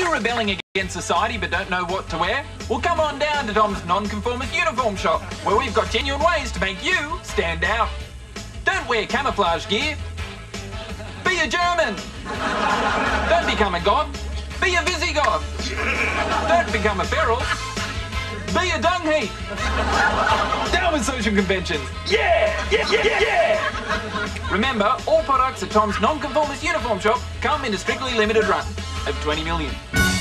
you rebelling against society but don't know what to wear? Well, come on down to Tom's Non-Conformist Uniform Shop, where we've got genuine ways to make you stand out. Don't wear camouflage gear. Be a German. Don't become a goth. Be a Visigoth. Don't become a feral. Be a dung heap. Down with social conventions. Yeah! Yeah! Yeah! Yeah! Remember, all products at Tom's Non-Conformist Uniform Shop come in a strictly limited run of 20 million.